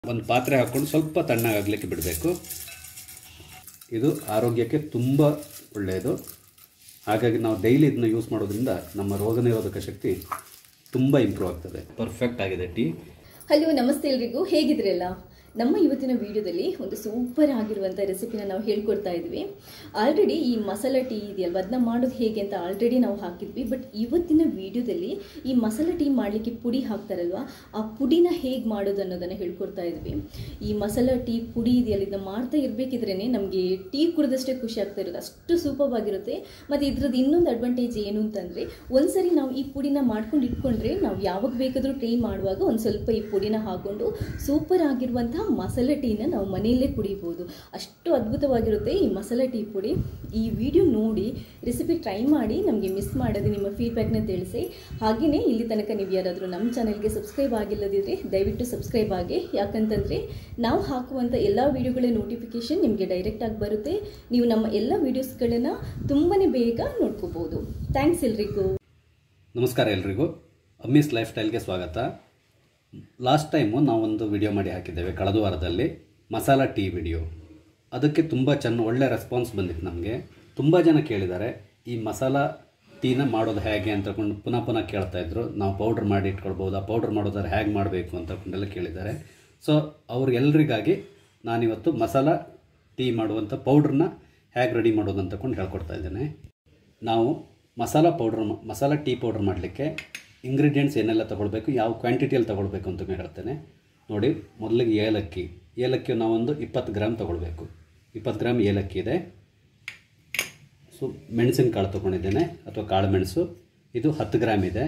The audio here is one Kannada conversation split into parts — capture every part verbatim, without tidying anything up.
ಒಂದು ಪಾತ್ರೆ ಹಾಕೊಂಡು ಸ್ವಲ್ಪ ತಣ್ಣಗಾಗಲಿಕ್ಕೆ ಬಿಡಬೇಕು. ಇದು ಆರೋಗ್ಯಕ್ಕೆ ತುಂಬ ಒಳ್ಳೆಯದು. ಹಾಗಾಗಿ ನಾವು ಡೈಲಿ ಇದನ್ನ ಯೂಸ್ ಮಾಡೋದ್ರಿಂದ ನಮ್ಮ ರೋಗ ನಿರೋಧಕ ಶಕ್ತಿ ತುಂಬ ಇಂಪ್ರೂವ್ ಆಗ್ತದೆ. ಪರ್ಫೆಕ್ಟ್ ಆಗಿದೆ ಟೀ. ಹಲೋ, ನಮಸ್ತೆ ಎಲ್ರಿಗೂ, ಹೇಗಿದ್ರಲ್ಲ? ನಮ್ಮ ಇವತ್ತಿನ ವಿಡಿಯೋದಲ್ಲಿ ಒಂದು ಸೂಪರ್ ಆಗಿರುವಂಥ ರೆಸಿಪಿನ ನಾವು ಹೇಳ್ಕೊಡ್ತಾ ಇದ್ವಿ. ಆಲ್ರೆಡಿ ಈ ಮಸಾಲ ಟೀ ಇದೆಯಲ್ವ, ಅದನ್ನ ಮಾಡೋದು ಹೇಗೆ ಅಂತ ಆಲ್ರೆಡಿ ನಾವು ಹಾಕಿದ್ವಿ. ಬಟ್ ಇವತ್ತಿನ ವಿಡಿಯೋದಲ್ಲಿ ಈ ಮಸಾಲ ಟೀ ಮಾಡಲಿಕ್ಕೆ ಪುಡಿ ಹಾಕ್ತಾರಲ್ವ, ಆ ಪುಡಿನ ಹೇಗೆ ಮಾಡೋದು ಅನ್ನೋದನ್ನು ಹೇಳ್ಕೊಡ್ತಾ ಇದ್ವಿ. ಈ ಮಸಾಲ ಟೀ ಪುಡಿ ಇದೆಯಲ್ಲ, ಇದನ್ನ ಮಾಡ್ತಾ ಇರಬೇಕಿದ್ರೇ ನಮಗೆ ಟೀ ಕುಡಿದಷ್ಟೇ ಖುಷಿ ಆಗ್ತಾ ಇರೋದು, ಅಷ್ಟು ಸೂಪರ್ ಆಗಿರುತ್ತೆ. ಮತ್ತು ಇದ್ರದ್ದು ಇನ್ನೊಂದು ಅಡ್ವಾಂಟೇಜ್ ಏನು ಅಂತಂದರೆ, ಒಂದ್ಸರಿ ನಾವು ಈ ಪುಡಿನ ಮಾಡ್ಕೊಂಡು ಇಟ್ಕೊಂಡ್ರೆ ನಾವು ಯಾವಾಗ ಬೇಕಾದರೂ ಟೀ ಮಾಡುವಾಗ ಒಂದು ಸ್ವಲ್ಪ ಈ ಪುಡಿನ ಹಾಕ್ಕೊಂಡು ಸೂಪರ್ ಆಗಿರುವಂಥ ಮಸಾಲೆ ಟೀನ ನಾವು ಮನೆಯಲ್ಲೇ ಕುಡಿಬೋದು. ಅಷ್ಟು ಅದ್ಭುತವಾಗಿರುತ್ತೆ ಈ ಮಸಾಲೆ ಟೀ ಪುಡಿ. ಈ ವಿಡಿಯೋ ನೋಡಿ ರೆಸಿಪಿ ಟ್ರೈ ಮಾಡಿ ನಮಗೆ ಮಿಸ್ ಮಾಡದೆ ನಿಮ್ಮ ಫೀಡ್ಬ್ಯಾಕ್ನ ತಿಳಿಸಿ. ಹಾಗೆಯೇ ಇಲ್ಲಿ ತನಕ ನೀವು ಯಾರಾದರೂ ನಮ್ಮ ಚಾನೆಲ್ಗೆ ಸಬ್ಸ್ಕ್ರೈಬ್ ಆಗಿಲ್ಲದಿದ್ದರೆ ದಯವಿಟ್ಟು ಸಬ್ಸ್ಕ್ರೈಬ್ ಆಗಿ. ಯಾಕಂತಂದರೆ ನಾವು ಹಾಕುವಂಥ ಎಲ್ಲ ವೀಡಿಯೋಗಳ ನೋಟಿಫಿಕೇಷನ್ ನಿಮಗೆ ಡೈರೆಕ್ಟಾಗಿ ಬರುತ್ತೆ. ನೀವು ನಮ್ಮ ಎಲ್ಲ ವೀಡಿಯೋಸ್ಗಳನ್ನು ತುಂಬಾ ಬೇಗ ನೋಡ್ಕೋಬೋದು. ಥ್ಯಾಂಕ್ಸ್ ಎಲ್ರಿಗೂ. ನಮಸ್ಕಾರ ಎಲ್ರಿಗೂ, ಅಮ್ಮೀಸ್ ಲೈಫ್ ಸ್ಟೈಲ್ಗೆ ಸ್ವಾಗತ. ಲಾಸ್ಟ್ ಟೈಮು ನಾವೊಂದು ವಿಡಿಯೋ ಮಾಡಿ ಹಾಕಿದ್ದೇವೆ ಕಳೆದ ವಾರದಲ್ಲಿ, ಮಸಾಲ ಟೀ ವಿಡಿಯೋ. ಅದಕ್ಕೆ ತುಂಬ ಚೆನ್ನ ಒಳ್ಳೆ ರೆಸ್ಪಾನ್ಸ್ ಬಂದಿತ್ತು ನಮಗೆ. ತುಂಬ ಜನ ಕೇಳಿದ್ದಾರೆ ಈ ಮಸಾಲ ಟೀನ ಮಾಡೋದು ಹೇಗೆ ಅಂತಕೊಂಡು ಪುನಃ ಪುನಃ ಕೇಳ್ತಾಯಿದ್ರು. ನಾವು ಪೌಡ್ರ್ ಮಾಡಿ ಇಟ್ಕೊಳ್ಬೋದು, ಆ ಪೌಡ್ರ್ ಮಾಡೋದಾದ್ರೆ ಹೇಗೆ ಮಾಡಬೇಕು ಅಂತಕೊಂಡೆಲ್ಲ ಕೇಳಿದ್ದಾರೆ. ಸೊ ಅವ್ರಿಗೆಲ್ರಿಗಾಗಿ ನಾನಿವತ್ತು ಮಸಾಲ ಟೀ ಮಾಡುವಂಥ ಪೌಡ್ರನ್ನ ಹೇಗೆ ರೆಡಿ ಮಾಡೋದು ಅಂತಕೊಂಡು ಹೇಳ್ಕೊಡ್ತಾ ಇದ್ದೇನೆ. ನಾವು masala powder masala tea powder ಮಾಡಲಿಕ್ಕೆ ಇಂಗ್ರೀಡಿಯೆಂಟ್ಸ್ ಏನೆಲ್ಲ ತೊಗೊಳ್ಬೇಕು, ಯಾವ ಕ್ವಾಂಟಿಟಿಯಲ್ಲಿ ತೊಗೊಳ್ಬೇಕು ಅಂತ ಹೇಳ್ತೇನೆ ನೋಡಿ. ಮೊದಲಿಗೆ ಏಲಕ್ಕಿ ಏಲಕ್ಕಿ ನಾವೊಂದು ಇಪ್ಪತ್ತು ಗ್ರಾಮ್ ತೊಗೊಳ್ಬೇಕು. ಇಪ್ಪತ್ತು ಗ್ರಾಮ್ ಏಲಕ್ಕಿ ಇದೆ. ಸೊ ಮೆಣಸಿನ ಕಾಳು ತೊಗೊಂಡಿದ್ದೇನೆ, ಅಥವಾ ಕಾಳು ಮೆಣಸು, ಇದು ಹತ್ತು ಗ್ರಾಮ್ ಇದೆ.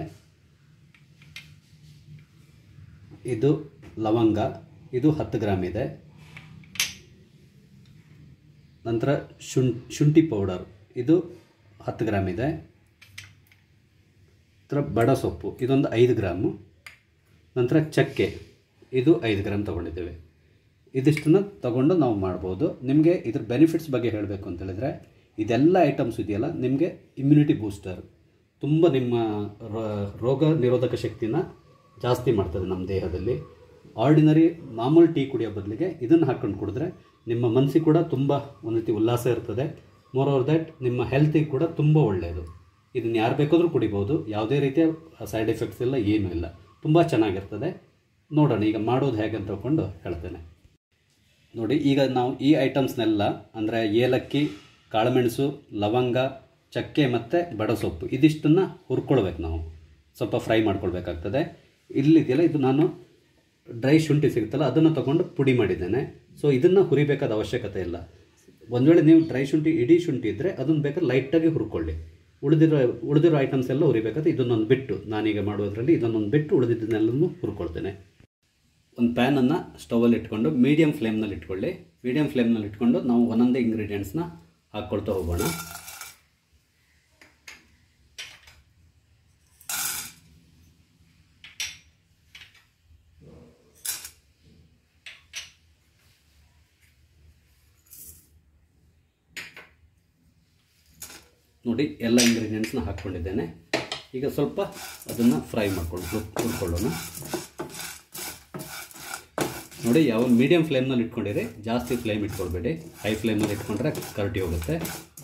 ಇದು ಲವಂಗ, ಇದು ಹತ್ತು ಗ್ರಾಮ್ ಇದೆ. ನಂತರ ಶುಂ ಶುಂಠಿ ಪೌಡರ್, ಇದು ಹತ್ತು ಗ್ರಾಮ್ ಇದೆ. ನಂತರ ಬಡ ಸೊಪ್ಪು, ಇದೊಂದು ಐದು ಗ್ರಾಮು. ನಂತರ ಚಕ್ಕೆ, ಇದು ಐದು ಗ್ರಾಮ್ ತೊಗೊಂಡಿದ್ದೇವೆ. ಇದಿಷ್ಟನ್ನು ತೊಗೊಂಡು ನಾವು ಮಾಡ್ಬೋದು. ನಿಮಗೆ ಇದ್ರ ಬೆನಿಫಿಟ್ಸ್ ಬಗ್ಗೆ ಹೇಳಬೇಕು ಅಂತ ಹೇಳಿದ್ರೆ, ಇದೆಲ್ಲ ಐಟಮ್ಸ್ ಇದೆಯಲ್ಲ ನಿಮಗೆ ಇಮ್ಯುನಿಟಿ ಬೂಸ್ಟರ್, ತುಂಬ ನಿಮ್ಮ ರೋಗ ನಿರೋಧಕ ಶಕ್ತಿನ ಜಾಸ್ತಿ ಮಾಡ್ತದೆ ನಮ್ಮ ದೇಹದಲ್ಲಿ. ಆರ್ಡಿನರಿ ಮಾಮೂಲು ಟೀ ಕುಡಿಯೋ ಬದಲಿಗೆ ಇದನ್ನು ಹಾಕ್ಕೊಂಡು ಕುಡಿದ್ರೆ ನಿಮ್ಮ ಮನಸ್ಸಿಗೆ ಕೂಡ ತುಂಬ ಒಂದು ರೀತಿ ಉಲ್ಲಾಸ ಇರ್ತದೆ. ಮೋರ್ ಓವರ್ ದ್ಯಾಟ್ ನಿಮ್ಮ ಹೆಲ್ತಿಗೆ ಕೂಡ ತುಂಬ ಒಳ್ಳೆಯದು. ಇದನ್ನು ಯಾರು ಬೇಕಾದರೂ ಕುಡಿಬೋದು, ಯಾವುದೇ ರೀತಿಯ ಸೈಡ್ ಎಫೆಕ್ಟ್ಸ್ ಇಲ್ಲ, ಏನೂ ಇಲ್ಲ, ತುಂಬ ಚೆನ್ನಾಗಿರ್ತದೆ. ನೋಡೋಣ ಈಗ ಮಾಡೋದು ಹೇಗೆ ಅಂತ ತಿಳ್ಕೊಂಡು ಹೇಳ್ತೇನೆ ನೋಡಿ. ಈಗ ನಾವು ಈ ಐಟಮ್ಸ್ನೆಲ್ಲ ಅಂದರೆ ಏಲಕ್ಕಿ, ಕಾಳುಮೆಣಸು, ಲವಂಗ, ಚಕ್ಕೆ ಮತ್ತು ಬಡಸೊಪ್ಪು ಇದಿಷ್ಟನ್ನು ಹುರ್ಕೊಳ್ಬೇಕು. ನಾವು ಸ್ವಲ್ಪ ಫ್ರೈ ಮಾಡ್ಕೊಳ್ಬೇಕಾಗ್ತದೆ. ಇಲ್ಲಿದೆಯಲ್ಲ, ಇದು ನಾನು ಡ್ರೈ ಶುಂಠಿ ಸಿಗುತ್ತಲ್ಲ ಅದನ್ನು ತೊಗೊಂಡು ಪುಡಿ ಮಾಡಿದ್ದೇನೆ. ಸೊ ಇದನ್ನು ಹುರಿಬೇಕಾದ ಅವಶ್ಯಕತೆ ಇಲ್ಲ. ಒಂದು ವೇಳೆ ನೀವು ಡ್ರೈ ಶುಂಠಿ ಇಡೀ ಶುಂಠಿ ಇದ್ದರೆ ಅದನ್ನು ಬೇಕಾದ್ರೆ ಲೈಟಾಗಿ ಹುರ್ಕೊಳ್ಳಿ. ಉಳಿದಿರೋ ಉಳಿದಿರೋ ಐಟಮ್ಸ್ ಎಲ್ಲ ಹುರಿಬೇಕಾದ್ರೆ ಇದನ್ನೊಂದು ಬಿಟ್ಟು, ನಾನೀಗ ಮಾಡೋದ್ರಲ್ಲಿ ಇದನ್ನೊಂದು ಬಿಟ್ಟು ಉಳಿದಿದ್ದನ್ನೆಲ್ಲನೂ ಹುರ್ಕೊಳ್ತೇನೆ. ಒಂದು ಪ್ಯಾನನ್ನು ಸ್ಟವಲ್ಲಿ ಇಟ್ಕೊಂಡು ಮೀಡಿಯಮ್ ಫ್ಲೇಮ್ನಲ್ಲಿ ಇಟ್ಕೊಳ್ಳಿ. ಮೀಡಿಯಮ್ ಫ್ಲೇಮ್ನಲ್ಲಿ ಇಟ್ಕೊಂಡು ನಾವು ಒಂದೊಂದೇ ಇಂಗ್ರೀಡಿಯೆಂಟ್ಸ್ನ ಹಾಕ್ಕೊಳ್ತಾ ಹೋಗೋಣ. ನೋಡಿ, ಎಲ್ಲ ಇಂಗ್ರೀಡಿಯೆಂಟ್ಸ್ನ ಹಾಕ್ಕೊಂಡಿದ್ದೇನೆ. ಈಗ ಸ್ವಲ್ಪ ಅದನ್ನು ಫ್ರೈ ಮಾಡ್ಕೊಂಡು ಹುರ್ಕೊಳ್ಳೋಣ. ನೋಡಿ, ಯಾವ ಮೀಡಿಯಮ್ ಫ್ಲೇಮ್ನಲ್ಲಿ ಇಟ್ಕೊಂಡಿರಿ, ಜಾಸ್ತಿ ಫ್ಲೇಮ್ ಇಟ್ಕೊಳ್ಬೇಡಿ. ಹೈ ಫ್ಲೇಮಲ್ಲಿ ಇಟ್ಕೊಂಡ್ರೆ ಕರಟಿ ಹೋಗುತ್ತೆ.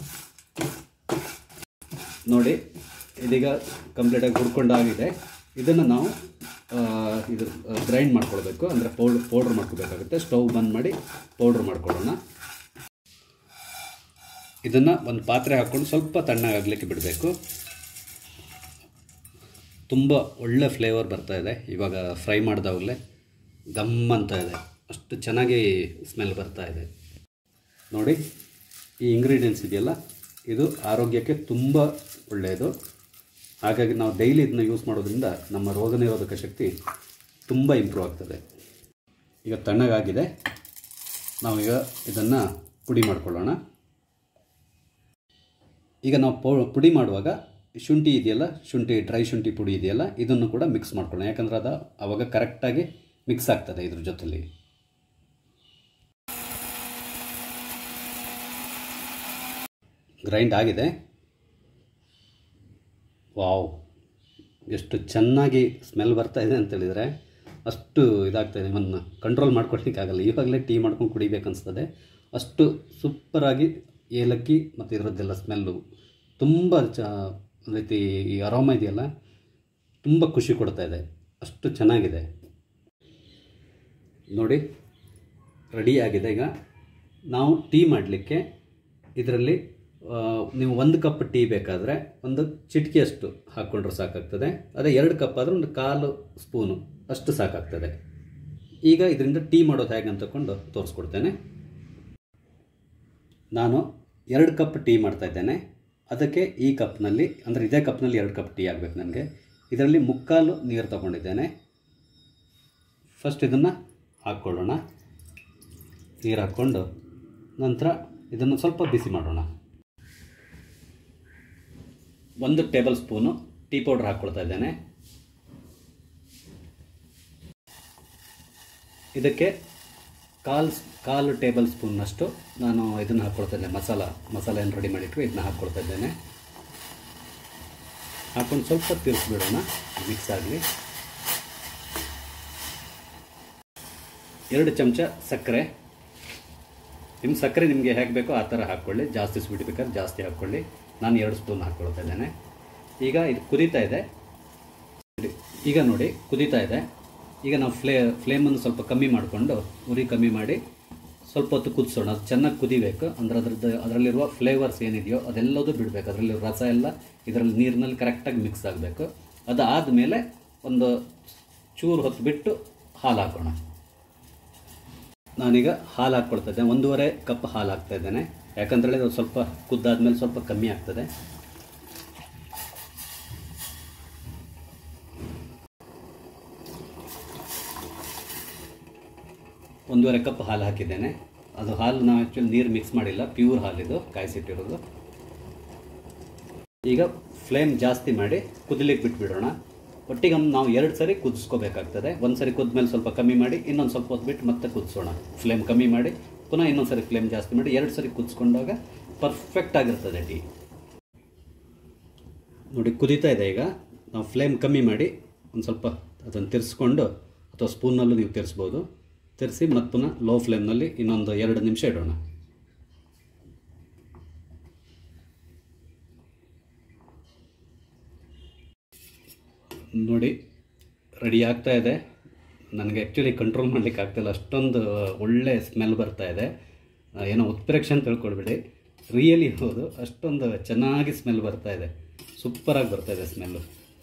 ನೋಡಿ, ಇದೀಗ ಕಂಪ್ಲೀಟಾಗಿ ಹುರ್ಕೊಂಡಾಗಿದೆ. ಇದನ್ನು ನಾವು ಇದು ಗ್ರೈಂಡ್ ಮಾಡ್ಕೊಳ್ಬೇಕು, ಅಂದರೆ ಪೌಡ್ರ್ ಪೌಡ್ರ್ ಮಾಡ್ಕೋಬೇಕಾಗುತ್ತೆ. ಸ್ಟವ್ ಬಂದ್ ಮಾಡಿ ಪೌಡ್ರ್ ಮಾಡ್ಕೊಳ್ಳೋಣ. ಇದನ್ನು ಒಂದು ಪಾತ್ರೆ ಹಾಕ್ಕೊಂಡು ಸ್ವಲ್ಪ ತಣ್ಣಗಾಗಲಿಕ್ಕೆ ಬಿಡಬೇಕು. ತುಂಬ ಒಳ್ಳೆ ಫ್ಲೇವರ್ ಬರ್ತಾ ಇದೆ. ಇವಾಗ ಫ್ರೈ ಮಾಡಿದಾಗಲೇ ಗಮ್ ಅಂತ ಇದೆ, ಅಷ್ಟು ಚೆನ್ನಾಗಿ ಸ್ಮೆಲ್ ಬರ್ತಾ ಇದೆ. ನೋಡಿ, ಈ ಇಂಗ್ರೀಡಿಯೆಂಟ್ಸ್ ಇದೆಯಲ್ಲ, ಇದು ಆರೋಗ್ಯಕ್ಕೆ ತುಂಬ ಒಳ್ಳೆಯದು. ಹಾಗಾಗಿ ನಾವು ಡೈಲಿ ಇದನ್ನ ಯೂಸ್ ಮಾಡೋದ್ರಿಂದ ನಮ್ಮ ರೋಗ ನಿರೋಧಕ ಶಕ್ತಿ ತುಂಬ ಇಂಪ್ರೂವ್ ಆಗ್ತದೆ. ಈಗ ತಣ್ಣಗಾಗಿದೆ, ನಾವೀಗ ಇದನ್ನು ಪುಡಿ ಮಾಡ್ಕೊಳ್ಳೋಣ. ಈಗ ನಾವು ಪೌ ಪುಡಿ ಮಾಡುವಾಗ ಶುಂಠಿ ಇದೆಯಲ್ಲ, ಶುಂಠಿ ಡ್ರೈ ಶುಂಠಿ ಪುಡಿ ಇದೆಯಲ್ಲ, ಇದನ್ನು ಕೂಡ ಮಿಕ್ಸ್ ಮಾಡ್ಕೊಳ್ಳೋಣ. ಯಾಕಂದರೆ ಅದು ಆವಾಗ ಕರೆಕ್ಟಾಗಿ ಮಿಕ್ಸ್ ಆಗ್ತದೆ ಇದ್ರ ಜೊತೆಲಿ. ಗ್ರೈಂಡ್ ಆಗಿದೆ. ವಾವ್, ಎಷ್ಟು ಚೆನ್ನಾಗಿ ಸ್ಮೆಲ್ ಬರ್ತಾ ಇದೆ ಅಂತೇಳಿದರೆ ಅಷ್ಟು ಇದಾಗ್ತಾಯಿದೆ, ನಿಮ್ಮನ್ನು ಕಂಟ್ರೋಲ್ ಮಾಡ್ಕೊಳ್ಲಿಕ್ಕಾಗಲ್ಲ. ಇವಾಗಲೇ ಟೀ ಮಾಡ್ಕೊಂಡು ಕುಡಿಬೇಕನ್ನಿಸ್ತದೆ, ಅಷ್ಟು ಸೂಪರಾಗಿ ಏಲಕ್ಕಿ ಮತ್ತು ಇದರದ್ದೆಲ್ಲ ಸ್ಮೆಲ್ಲು ತುಂಬ ಚ ಒಂದು ರೀತಿ ಈ ಅರೋಮ ಇದೆಯಲ್ಲ ತುಂಬ ಖುಷಿ ಕೊಡ್ತಾ ಇದೆ, ಅಷ್ಟು ಚೆನ್ನಾಗಿದೆ ನೋಡಿ. ರೆಡಿಯಾಗಿದೆ. ಈಗ ನಾವು ಟೀ ಮಾಡಲಿಕ್ಕೆ ಇದರಲ್ಲಿ ನೀವು ಒಂದು ಕಪ್ ಟೀ ಬೇಕಾದರೆ ಒಂದು ಚಿಟಿಕೆಯಷ್ಟು ಹಾಕ್ಕೊಂಡ್ರೆ ಸಾಕಾಗ್ತದೆ. ಅದೇ ಎರಡು ಕಪ್ ಆದರೆ ಒಂದು ಕಾಲು ಸ್ಪೂನು ಅಷ್ಟು ಸಾಕಾಗ್ತದೆ. ಈಗ ಇದರಿಂದ ಟೀ ಮಾಡೋದು ಹೇಗೆ ಅಂತ ತಗೊಂಡು ತೋರಿಸ್ಕೊಡ್ತೇನೆ. ನಾನು ಎರಡು ಕಪ್ ಟೀ ಮಾಡ್ತಾಯಿದ್ದೇನೆ. ಅದಕ್ಕೆ ಈ ಕಪ್ನಲ್ಲಿ, ಅಂದರೆ ಇದೇ ಕಪ್ನಲ್ಲಿ ಎರಡು ಕಪ್ ಟೀ ಆಗಬೇಕು ನನಗೆ. ಇದರಲ್ಲಿ ಮುಕ್ಕಾಲು ನೀರು ತಗೊಂಡಿದ್ದೇನೆ. ಫಸ್ಟ್ ಇದನ್ನು ಹಾಕ್ಕೊಳ್ಳೋಣ. ನೀರು ಹಾಕ್ಕೊಂಡು ನಂತರ ಇದನ್ನು ಸ್ವಲ್ಪ ಬಿಸಿ ಮಾಡೋಣ. ಒಂದು ಟೇಬಲ್ ಸ್ಪೂನು ಟೀ ಪೌಡರ್ ಹಾಕ್ಕೊಳ್ತಾ ಇದ್ದೇನೆ. ಇದಕ್ಕೆ ಕಾಲು ಕಾಲು ಟೇಬಲ್ ಸ್ಪೂನ್ನಷ್ಟು ನಾನು ಇದನ್ನು ಹಾಕ್ಕೊಳ್ತಾ ಇದ್ದೇನೆ, ಮಸಾಲ ಮಸಾಲೆಯನ್ನು ರೆಡಿ ಮಾಡಿಟ್ಟು ಇದನ್ನ ಹಾಕ್ಕೊಳ್ತಾ ಇದ್ದೇನೆ. ಹಾಕ್ಕೊಂಡು ಸ್ವಲ್ಪ ತಿರ್ಸ್ಬಿಡೋಣ, ಮಿಕ್ಸ್ ಆಗಲಿ. ಎರಡು ಚಮಚ ಸಕ್ಕರೆ. ನಿಮ್ಮ ಸಕ್ಕರೆ ನಿಮಗೆ ಹೇಗೆ ಬೇಕೋ ಆ ಥರ ಹಾಕ್ಕೊಳ್ಳಿ. ಜಾಸ್ತಿ ಸ್ವೀಟ್ ಬೇಕಾದ್ರೆ ಜಾಸ್ತಿ ಹಾಕ್ಕೊಳ್ಳಿ. ನಾನು ಎರಡು ಸ್ಪೂನ್ ಹಾಕ್ಕೊಳ್ತಾ ಇದ್ದೇನೆ. ಈಗ ಇದು ಕುದೀತಾ ಇದೆ. ಈಗ ನೋಡಿ ಕುದೀತಾ ಇದೆ. ಈಗ ನಾವು ಫ್ಲೇ ಫ್ಲೇಮನ್ನು ಸ್ವಲ್ಪ ಕಮ್ಮಿ ಮಾಡಿಕೊಂಡು, ಉರಿ ಕಮ್ಮಿ ಮಾಡಿ ಸ್ವಲ್ಪ ಹೊತ್ತು ಕುದಿಸೋಣ. ಅದು ಚೆನ್ನಾಗಿ ಕುದಿಬೇಕು. ಅಂದರೆ ಅದ್ರದ್ದು ಅದರಲ್ಲಿರುವ ಫ್ಲೇವರ್ಸ್ ಏನಿದೆಯೋ ಅದೆಲ್ಲದೂ ಬಿಡಬೇಕು. ಅದರಲ್ಲಿ ರಸ ಎಲ್ಲ ಇದರಲ್ಲಿ ನೀರಿನಲ್ಲಿ ಕರೆಕ್ಟಾಗಿ ಮಿಕ್ಸ್ ಆಗಬೇಕು. ಅದಾದಮೇಲೆ ಒಂದು ಚೂರು ಹೊತ್ತು ಬಿಟ್ಟು ಹಾಲು ಹಾಕೋಣ. ನಾನೀಗ ಹಾಲು ಹಾಕ್ಕೊಳ್ತಾ ಇದ್ದೇನೆ. ಒಂದೂವರೆ ಕಪ್ ಹಾಲು ಹಾಕ್ತಾ ಇದ್ದೇನೆ. ಯಾಕಂತೇಳಿ ಅದು ಸ್ವಲ್ಪ ಕುದ್ದಾದ್ಮೇಲೆ ಸ್ವಲ್ಪ ಕಮ್ಮಿ ಆಗ್ತದೆ. ಒಂದೂವರೆ ಕಪ್ ಹಾಲು ಹಾಕಿದ್ದೇನೆ. ಅದು ಹಾಲು ನಾವು ಆ್ಯಕ್ಚುಲಿ ನೀರು ಮಿಕ್ಸ್ ಮಾಡಿಲ್ಲ, ಪ್ಯೂರ್ ಹಾಲಿದು ಕಾಯಿಸಿಟ್ಟಿರೋದು. ಈಗ ಫ್ಲೇಮ್ ಜಾಸ್ತಿ ಮಾಡಿ ಕುದಿಲಿಕ್ಕೆ ಬಿಟ್ಬಿಡೋಣ. ಒಟ್ಟಿಗೆ ನಾವು ಎರಡು ಸರಿ ಕುದಿಸ್ಕೋಬೇಕಾಗ್ತದೆ. ಒಂದು ಸರಿ ಕುದ್ಮೇಲೆ ಸ್ವಲ್ಪ ಕಮ್ಮಿ ಮಾಡಿ ಇನ್ನೊಂದು ಸ್ವಲ್ಪ ಹೊತ್ತು ಬಿಟ್ಟು ಮತ್ತೆ ಕುದಿಸೋಣ. ಫ್ಲೇಮ್ ಕಮ್ಮಿ ಮಾಡಿ ಪುನಃ ಇನ್ನೊಂದು ಸರಿ ಫ್ಲೇಮ್ ಜಾಸ್ತಿ ಮಾಡಿ ಎರಡು ಸರಿ ಕುದಿಸ್ಕೊಂಡಾಗ ಪರ್ಫೆಕ್ಟ್ ಆಗಿರ್ತದೆ ಟೀ. ನೋಡಿ ಕುದೀತಾ ಇದೆ. ಈಗ ನಾವು ಫ್ಲೇಮ್ ಕಮ್ಮಿ ಮಾಡಿ ಒಂದು ಸ್ವಲ್ಪ ಅದನ್ನು ತಿರ್ಸ್ಕೊಂಡು, ಅಥವಾ ಸ್ಪೂನಲ್ಲೂ ನೀವು ತಿರ್ಸ್ಬೋದು, ತಿರ್ಸಿ ಮತ್ತು ಪುನಃ ಲೋ ಫ್ಲೇಮ್ನಲ್ಲಿ ಇನ್ನೊಂದು ಎರಡು ನಿಮಿಷ ಇಡೋಣ. ನೋಡಿ ರೆಡಿ ಆಗ್ತಾ ಇದೆ. ನನಗೆ ಆ್ಯಕ್ಚುಲಿ ಕಂಟ್ರೋಲ್ ಮಾಡಲಿಕ್ಕೆ ಆಗ್ತಾಯಿಲ್ಲ, ಅಷ್ಟೊಂದು ಒಳ್ಳೆ ಸ್ಮೆಲ್ ಬರ್ತಾ ಇದೆ. ಏನೋ ಉತ್ಪ್ರೇಕ್ಷೆ ಅಂತ ತಿಳ್ಕೊಳ್ಬೇಡಿ, ರಿಯಲಿ ಹೌದು, ಅಷ್ಟೊಂದು ಚೆನ್ನಾಗಿ ಸ್ಮೆಲ್ ಬರ್ತಾ ಇದೆ. ಸೂಪರಾಗಿ ಬರ್ತಾ ಇದೆ ಸ್ಮೆಲ್ಲು.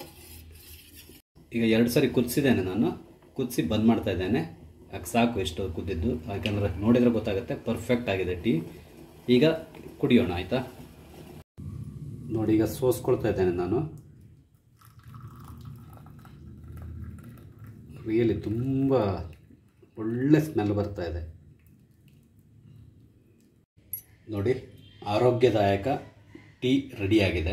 ಈಗ ಎರಡು ಸರಿ ಕುದಿಸಿದ್ದೇನೆ ನಾನು, ಕುದಿಸಿ ಬಂದ್ ಮಾಡ್ತಾ ಇದ್ದೇನೆ. ಯಾಕೆ ಸಾಕು ಎಷ್ಟು ಕುದ್ದಿದ್ದು, ಯಾಕಂದರೆ ನೋಡಿದರೆ ಗೊತ್ತಾಗುತ್ತೆ ಪರ್ಫೆಕ್ಟ್ ಆಗಿದೆ ಟೀ. ಈಗ ಕುಡಿಯೋಣ ಆಯಿತಾ. ನೋಡಿ ಈಗ ಸೋಸ್ಕೊಳ್ತಾ ಇದ್ದೇನೆ ನಾನು. ರಿಯಲಿ ತುಂಬ ಒಳ್ಳೆ ಸ್ಮೆಲ್ ಬರ್ತಾ ಇದೆ. ನೋಡಿ ಆರೋಗ್ಯದಾಯಕ ಟೀ ರೆಡಿಯಾಗಿದೆ.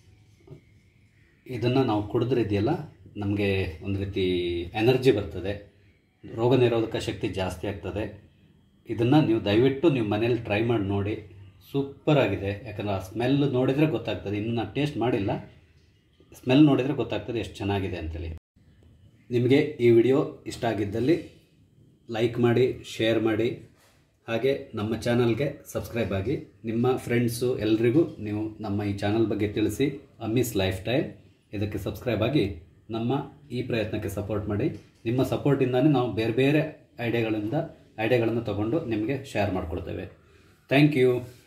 ಇದನ್ನು ನಾವು ಕುಡಿದ್ರೆ ಇದೆಯಲ್ಲ ನಮಗೆ ಒಂದು ರೀತಿ ಎನರ್ಜಿ ಬರ್ತದೆ, ರೋಗ ನಿರೋಧಕ ಶಕ್ತಿ ಜಾಸ್ತಿ ಆಗ್ತದೆ. ಇದನ್ನು ನೀವು ದಯವಿಟ್ಟು ನೀವು ಮನೇಲಿ ಟ್ರೈ ಮಾಡಿ ನೋಡಿ, ಸೂಪರಾಗಿದೆ. ಯಾಕಂದರೆ ಆ ಸ್ಮೆಲ್ ನೋಡಿದರೆ ಗೊತ್ತಾಗ್ತದೆ. ಇನ್ನು ನಾನು ಟೇಸ್ಟ್ ಮಾಡಿಲ್ಲ, ಸ್ಮೆಲ್ ನೋಡಿದರೆ ಗೊತ್ತಾಗ್ತದೆ ಎಷ್ಟು ಚೆನ್ನಾಗಿದೆ ಅಂತೇಳಿ. ನಿಮಗೆ ಈ ವಿಡಿಯೋ ಇಷ್ಟ ಆಗಿದ್ದಲ್ಲಿ ಲೈಕ್ ಮಾಡಿ, ಶೇರ್ ಮಾಡಿ, ಹಾಗೆ ನಮ್ಮ ಚಾನಲ್ಗೆ ಸಬ್ಸ್ಕ್ರೈಬ್ ಆಗಿ. ನಿಮ್ಮ ಫ್ರೆಂಡ್ಸು ಎಲ್ರಿಗೂ ನೀವು ನಮ್ಮ ಈ ಚಾನಲ್ ಬಗ್ಗೆ ತಿಳಿಸಿ. ಅಮ್ಮೀಸ್ ಲೈಫ್ ಸ್ಟೈಲ್ ಇದಕ್ಕೆ ಸಬ್ಸ್ಕ್ರೈಬ್ ಆಗಿ ನಮ್ಮ ಈ ಪ್ರಯತ್ನಕ್ಕೆ ಸಪೋರ್ಟ್ ಮಾಡಿ. ನಿಮ್ಮ ಸಪೋರ್ಟಿಂದಾನೇ ನಾವು ಬೇರೆ ಬೇರೆ ಐಡಿಯಾಗಳಿಂದ ಐಡಿಯಾಗಳನ್ನು ತಗೊಂಡು ನಿಮಗೆ ಶೇರ್ ಮಾಡಿಕೊಡ್ತೇವೆ. Thank you.